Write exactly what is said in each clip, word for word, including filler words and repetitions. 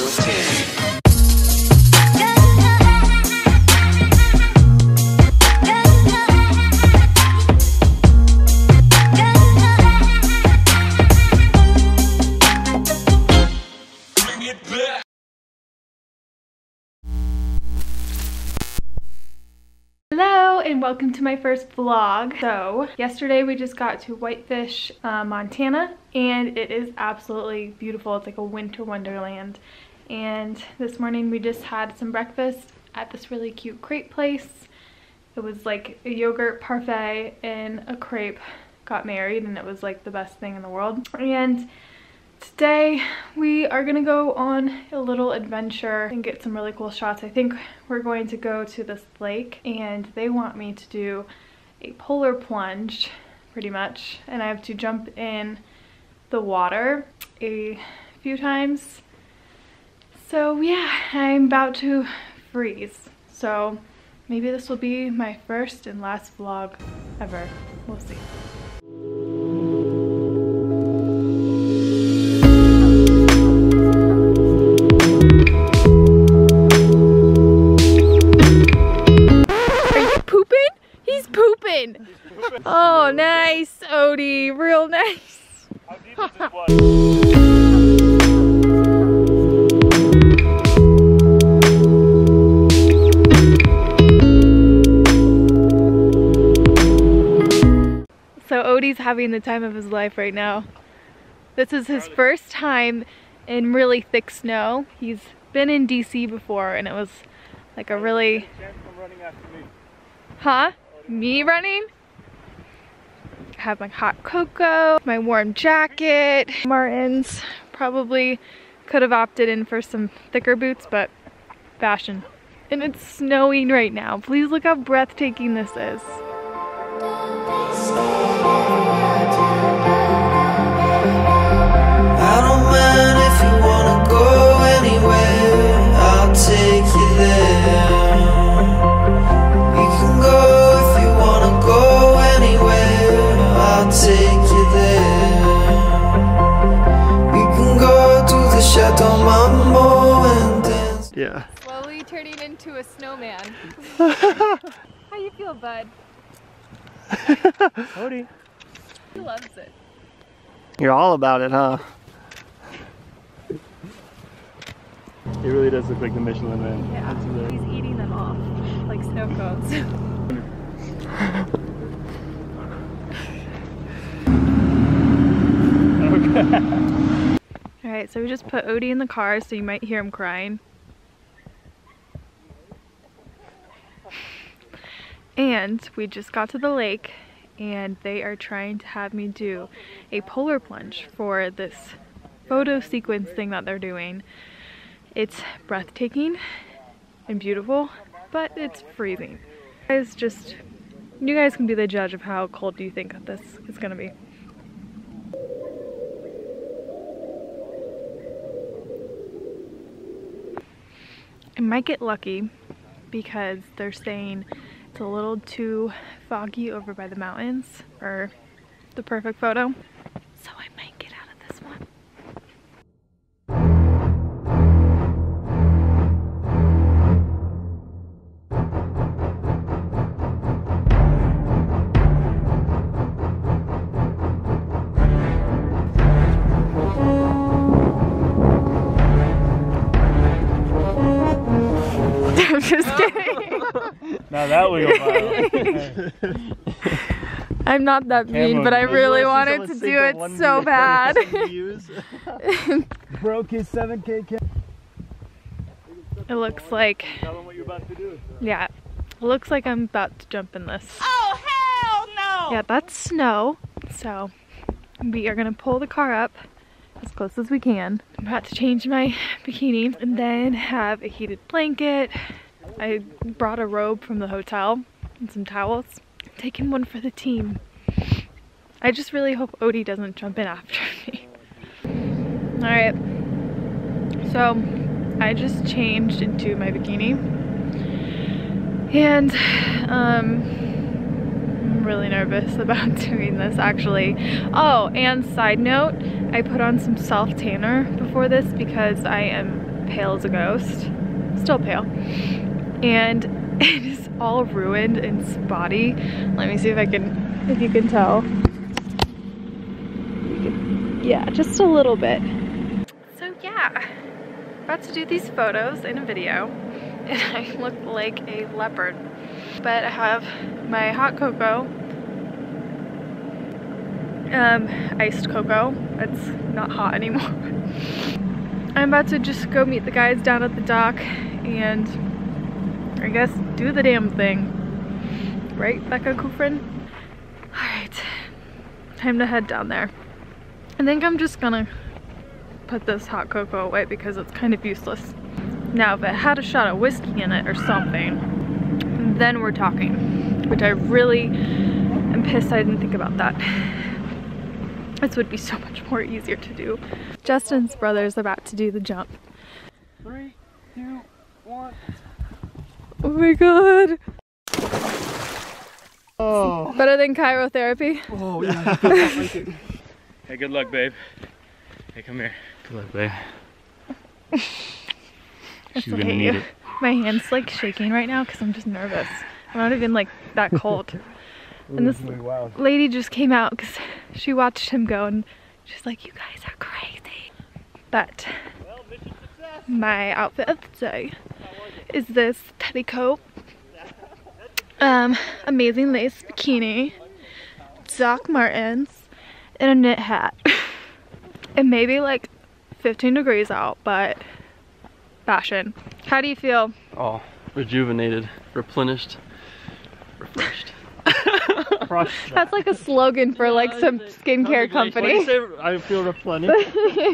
Hello and welcome to my first vlog. So yesterday we just got to Whitefish, uh, Montana, and it is absolutely beautiful. It's like a winter wonderland. And this morning we just had some breakfast at this really cute crepe place. It was like a yogurt parfait and a crepe got married, and it was like the best thing in the world. And today we are gonna go on a little adventure and get some really cool shots. I think we're going to go to this lake and they want me to do a polar plunge pretty much, and I have to jump in the water a few times. So yeah, I'm about to freeze. So maybe this will be my first and last vlog ever. We'll see. Oh, nice, Odie, real nice. How deep is this water? So Odie's having the time of his life right now. This is his first time in really thick snow. He's been in D C before and it was like a really... Huh? Me running? I have my hot cocoa, my warm jacket. Martins probably could have opted in for some thicker boots, but fashion. And it's snowing right now. Please look how breathtaking this is. I don't mind if you wanna go anywhere, I'll take you there. You can go if you wanna go anywhere, I'll take you there. We can go to the Chateau Marmont and dance. Yeah. Slowly turning into a snowman. How you feel, bud? Odie. He loves it. You're all about it, huh? It really does look like the Michelin Man. Yeah, really... he's eating them off like snow cones. Okay. Alright, so we just put Odie in the car, so you might hear him crying. And we just got to the lake and they are trying to have me do a polar plunge for this photo sequence thing that they're doing. It's breathtaking and beautiful, but it's freezing. Guys, just, you guys can be the judge of how cold do you think this is gonna be. I might get lucky because they're saying it's a little too foggy over by the mountains for the perfect photo. So I might get out of this one. I'm just kidding. Now that we go viral. I'm not that mean, Cameron, but I really wanted to sink do a it one so view bad. Broke his seven K cam. It looks like, Tell him what you're about to do. yeah, it looks like I'm about to jump in this. Oh, hell no! Yeah, that's snow. So we are gonna pull the car up as close as we can. I'm about to change my bikini and then have a heated blanket. I brought a robe from the hotel and some towels. I'm taking one for the team. I just really hope Odie doesn't jump in after me. Alright, so I just changed into my bikini and um, I'm really nervous about doing this actually. Oh, and side note, I put on some self tanner before this because I am pale as a ghost. Still pale. And it is all ruined and spotty. Let me see if I can, if you can tell. You can, yeah, just a little bit. So yeah, about to do these photos in a video, and I look like a leopard. But I have my hot cocoa, um, iced cocoa. It's not hot anymore. I'm about to just go meet the guys down at the dock and I guess do the damn thing. Right, Becca Kufrin? Alright, time to head down there. I think I'm just gonna put this hot cocoa away because it's kind of useless. Now, if it had a shot of whiskey in it or something, then we're talking. Which I really am pissed I didn't think about that. This would be so much more easier to do. Justin's brother's about to do the jump. Three, two, one. Oh my god. Oh. Better than chirotherapy? Oh yeah. Hey, good luck, babe. Hey, come here. Good luck, babe. She's gonna need it. My hand's like shaking right now because I'm just nervous. I'm not even like that cold. And this lady just came out because she watched him go and she's like, you guys are crazy. But my outfit of the day is this petticoat, um, amazing lace bikini, Doc Martens, and a knit hat. It may be like fifteen degrees out, but fashion. How do you feel? Oh, rejuvenated, replenished, refreshed. That's like a slogan for like some skincare company. What do you say? I feel replenished.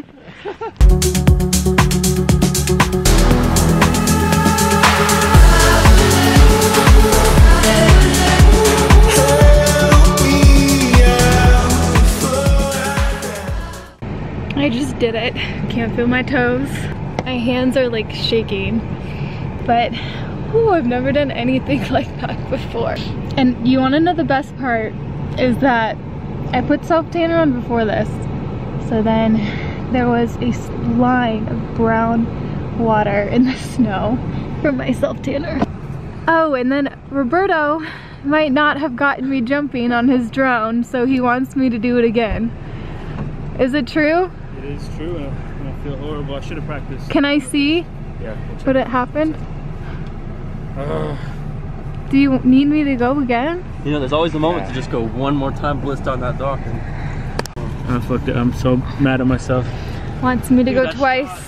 I just did it. Can't feel my toes. My hands are like shaking, but ooh, I've never done anything like that before. And you want to know the best part is that I put self tanner on before this. So then there was a line of brown water in the snow from my self tanner. Oh, and then Roberto might not have gotten me jumping on his drone, so he wants me to do it again. Is it true? It is true, and I feel horrible. I should have practiced. Can I see Yeah. what it happened? Uh, Do you need me to go again? You know, there's always a moment Yeah. to just go one more time, bliss down that dock. And I fucked it. I'm so mad at myself. Wants me to Dude, go that's- twice.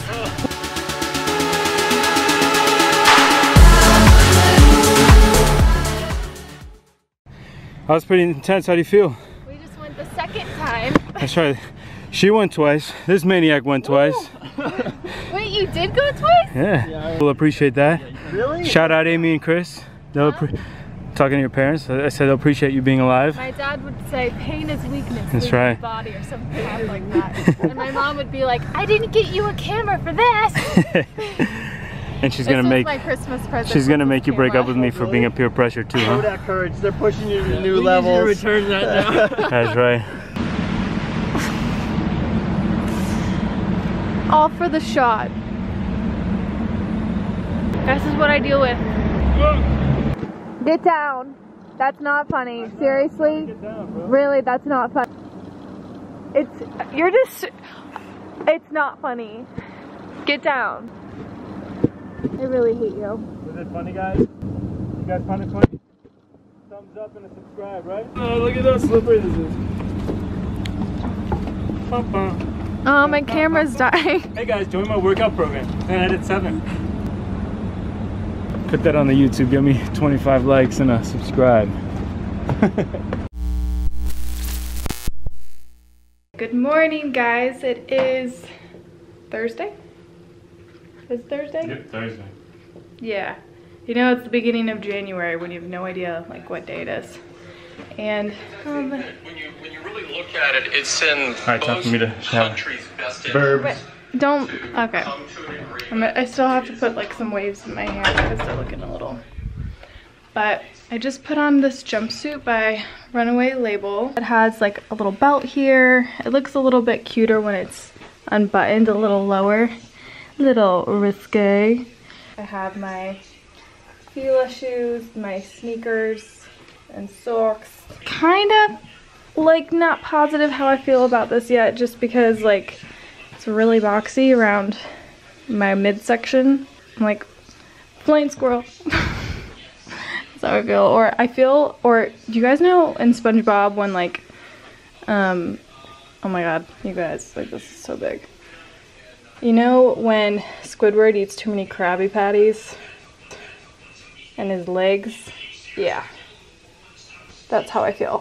That was pretty intense. How do you feel? We just went the second time. That's right. She went twice. This maniac went twice. Wait, you did go twice? Yeah. We'll appreciate that. really? Shout out Amy and Chris. They'll Huh? appre- talking to your parents. I said they'll appreciate you being alive. My dad would say pain is weakness That's in right. the body or something like that. And my mom would be like, I didn't get you a camera for this. And she's This gonna was make my Christmas present. she's gonna was make this you break up camera. with me for being a peer pressure too, Show huh? that courage. They're pushing you to Yeah, new we levels. need you to return that now. That's right. All for the shot. This is what I deal with. Get down. That's not funny. Seriously? Really, that's not funny. It's, you're just, it's not funny. Get down. I really hate you. Was it funny, guys? You guys found it funny? Thumbs up and a subscribe, right? Oh, look at how slippery this is. Bum, bum. Oh, my camera's dying. Hey guys, join my workout program. ten out of seven. Put that on the YouTube. Give me twenty-five likes and a subscribe. Good morning, guys. It is Thursday. Is it Thursday? Yep, Thursday. Yeah. You know, it's the beginning of January when you have no idea like what day it is. And um, When you when you really look at it, it's in right, time both for me to shower. countries' best interest. Verbs. don't. Okay. Come to an agreement. I'm, I still have to put like some waves in my hair because they're looking a little. But I just put on this jumpsuit by Runaway Label. It has like a little belt here. It looks a little bit cuter when it's unbuttoned, a little lower. little risque. I have my Fila shoes, my sneakers, and socks. Kind of like not positive how I feel about this yet, just because like it's really boxy around my midsection. I'm like, flying squirrel. That's how I feel. Or I feel, or do you guys know in SpongeBob when like, um, oh my god, you guys, like this is so big. You know when Squidward eats too many Krabby Patties and his legs? Yeah. That's how I feel.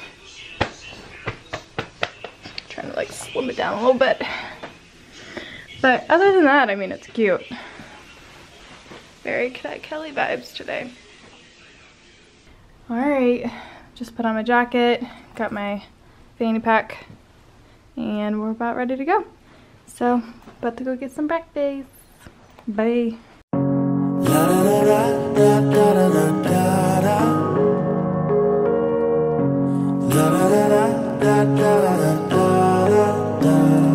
Trying to like slim it down a little bit. But other than that, I mean, it's cute. Very Cadet Kelly vibes today. Alright, just put on my jacket, got my fanny pack, and we're about ready to go. So, about to go get some breakfast. Bye. La da da da da da da da da. La da da da da da da da.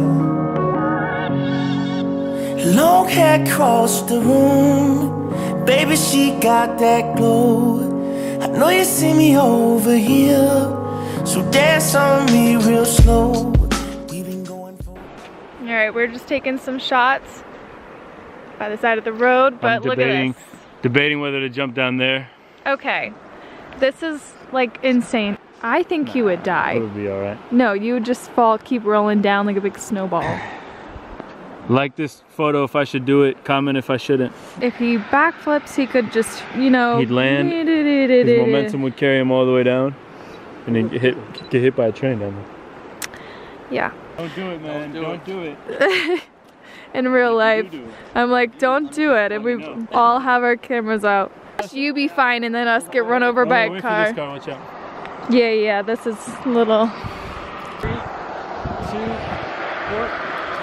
Long hair across the room, baby, she got that glow. I know you see me over here, so dance on me real slow. We've been going for. All right, we're just taking some shots by the side of the road, but I'm look debating, at this. debating whether to jump down there. Okay, this is like insane. I think nah, you would die. It would be all right. No, you would just fall, keep rolling down like a big snowball. Like this photo if I should do it, comment if I shouldn't. If he backflips, he could just, you know... He'd land, his momentum would carry him all the way down, and then get hit, get hit by a train down there. Yeah. Don't do it, man. Don't do, don't it. do it. In real life, do it. I'm like, don't do it, and we all have our cameras out. You be fine, and then us get run over oh, by a car. This car. Watch out. Yeah, yeah, this is little... Three, two, four...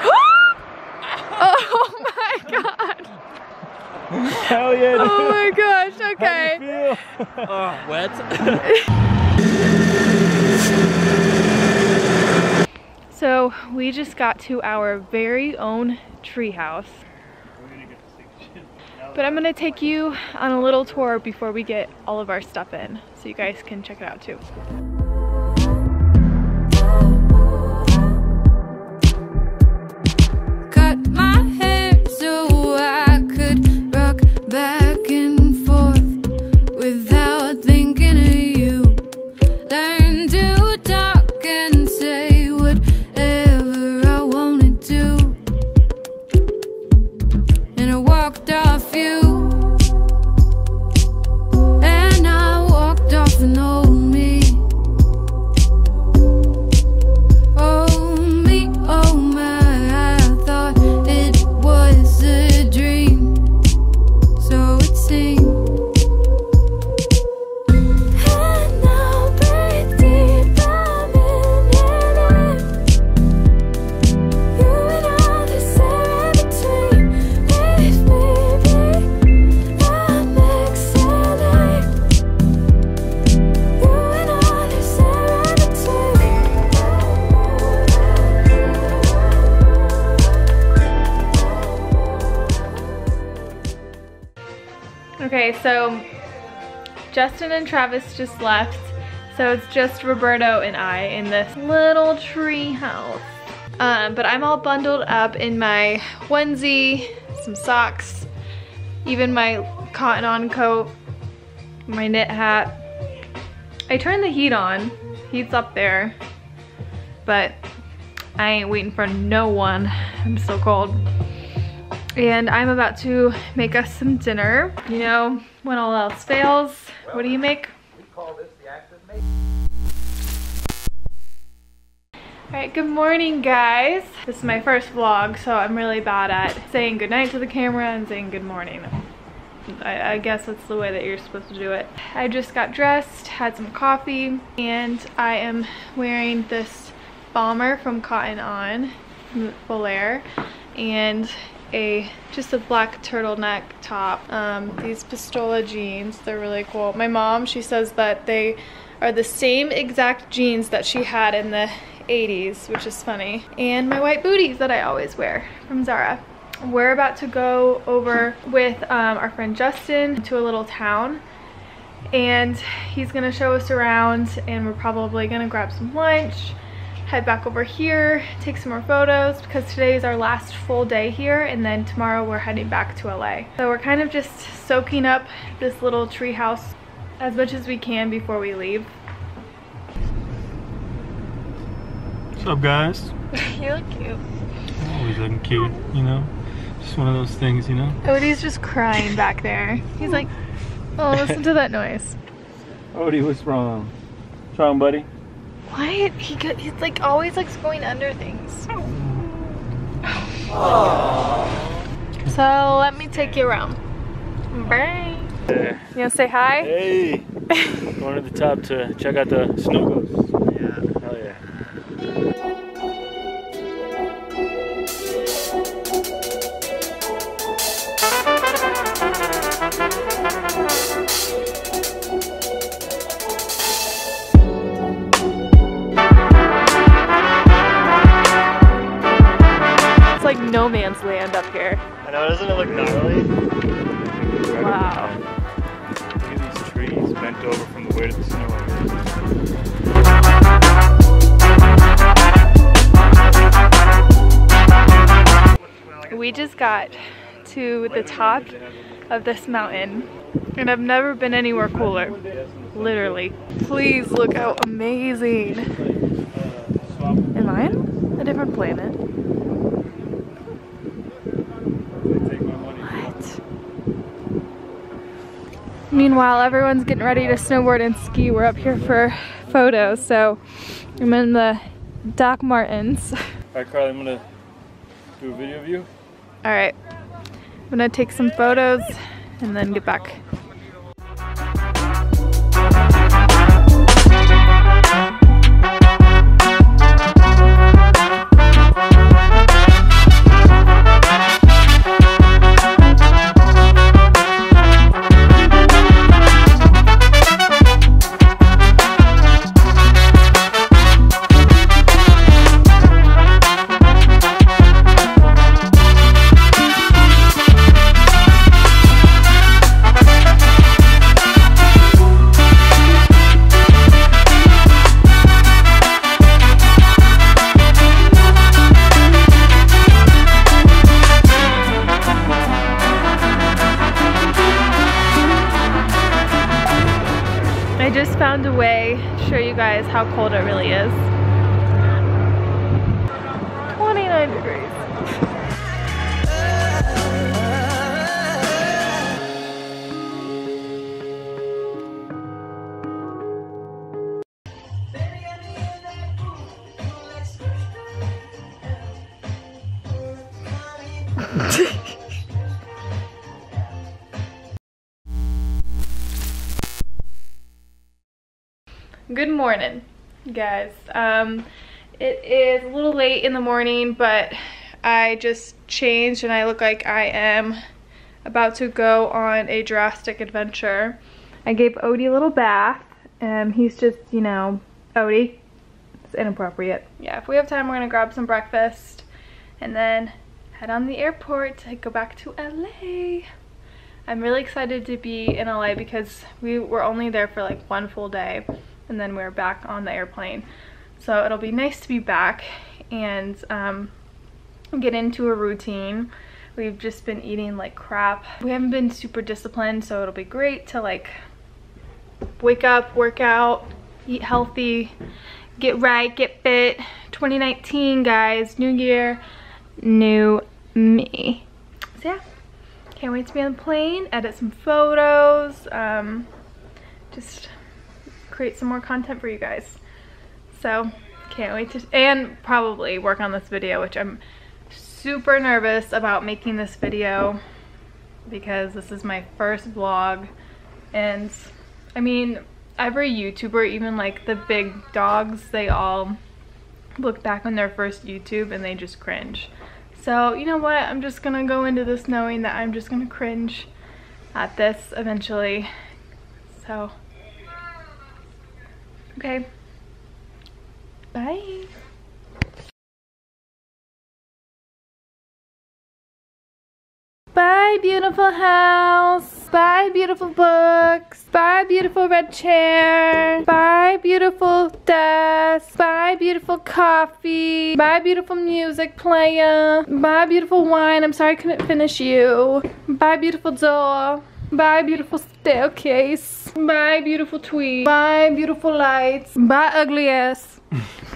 Oh my god! Hell yeah, dude. Oh my gosh, okay. How do you feel? Oh, wet. So we just got to our very own treehouse. But I'm gonna take you on a little tour before we get all of our stuff in, so you guys can check it out too. Back and forth without thinking of you. Learn to talk and say whatever I wanted to. And I walked off you, and I walked off an old me. Oh me, oh my, I thought it was a dream. So it seemed. And now breathe deep, I'm in it. You and all the sand between. Leave me be, I'm excited. You and all the sand between. Okay, so Justin and Travis just left, so it's just Roberto and I in this little tree house. Um, but I'm all bundled up in my onesie, some socks, even my cotton on coat, my knit hat. I turned the heat on, heat's up there, but I ain't waiting for no one. I'm so cold. And I'm about to make us some dinner. You know, when all else fails, what do you make? We call this the active mate. Alright, good morning guys. This is my first vlog, so I'm really bad at saying goodnight to the camera and saying good morning. I, I guess that's the way that you're supposed to do it. I just got dressed, had some coffee, and I am wearing this bomber from Cotton On, Belaire, and a just a black turtleneck top. Um, these Pistola jeans, they're really cool. My mom, she says that they are the same exact jeans that she had in the eighties, which is funny. And my white booties that I always wear from Zara. we're about to go over with um, our friend Justin to a little town, and he's gonna show us around, and we're probably gonna grab some lunch, head back over here, take some more photos, because today is our last full day here, and then tomorrow we're heading back to L A. So we're kind of just soaking up this little tree house as much as we can before we leave. What's up, guys? You look cute. Always looking cute, you know? Just one of those things, you know? Odie's just crying back there. He's like, oh, listen to that noise. Odie, what's wrong? What's wrong, buddy? What? He go, he's like always likes going under things. So let me take you around. Bye. Yeah. You wanna say hi? Hey! Going to the top to check out the snow ghosts. Yeah. Hell yeah. It's like no man's land up here. I know, doesn't it look gnarly? Wow. Look at these trees bent over from the weight of the snow. We just got to the top of this mountain, and I've never been anywhere cooler. Literally. Please look how amazing. Am I on a different planet? What? Meanwhile, everyone's getting ready to snowboard and ski. We're up here for photos, so I'm in the Doc Martens. Alright, Carly, I'm gonna do a video of you. Alright, I'm gonna take some photos and then get back. I just found a way to show you guys how cold it really is. twenty-nine degrees. Good morning, guys. Um, it is a little late in the morning, but I just changed and I look like I am about to go on a drastic adventure. I gave Odie a little bath, and he's just, you know, Odie. It's inappropriate. Yeah, if we have time, we're gonna grab some breakfast and then head on the airport to go back to L A. I'm really excited to be in L A because we were only there for like one full day, and then we're back on the airplane. So it'll be nice to be back and um, get into a routine. We've just been eating like crap. We haven't been super disciplined, so it'll be great to like wake up, work out, eat healthy, get right, get fit. twenty nineteen, guys, new year, new me. So yeah, can't wait to be on the plane, edit some photos, um, just create some more content for you guys. So can't wait to, and probably work on this video, which I'm super nervous about making this video because this is my first vlog. And I mean, every YouTuber, even like the big dogs, they all look back on their first YouTube and they just cringe. So you know what, I'm just gonna go into this knowing that I'm just gonna cringe at this eventually. So okay, bye. Bye, beautiful house. Bye, beautiful books. Bye, beautiful red chair. Bye, beautiful desk. Bye, beautiful coffee. Bye, beautiful music player. Bye, beautiful wine. I'm sorry I couldn't finish you. Bye, beautiful door. Bye, beautiful staircase. Bye, beautiful tweed. Bye, beautiful lights. Bye, ugly ass.